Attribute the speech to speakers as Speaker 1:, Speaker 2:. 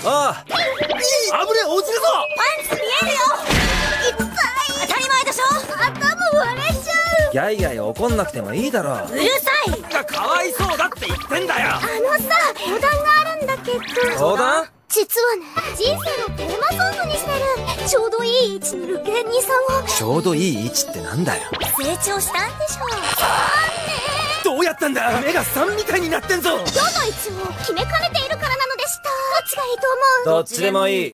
Speaker 1: ああ、
Speaker 2: あぶねえ、落ちるぞ。
Speaker 3: パンツ見えるよ。いっぱい。当たり前でしょ。頭割れちゃう。
Speaker 1: ギャイギャイ怒んなくてもいいだろ。
Speaker 3: うるさい。
Speaker 2: かわいそうだって言ってんだよ。
Speaker 3: 相談があるんだけど。
Speaker 1: 相談？
Speaker 3: 実はね、人生のテーマソングにしてる。ちょうどいい位置にいる芸人さんを。
Speaker 1: ちょうどいい位置ってなんだよ。
Speaker 3: 成長したんでしょ。
Speaker 2: どうやったんだ。目が3みたいになってんぞ。
Speaker 3: どの位置を決めかねているからなのでした。どっちがいいと思う？
Speaker 1: どっちでもいい。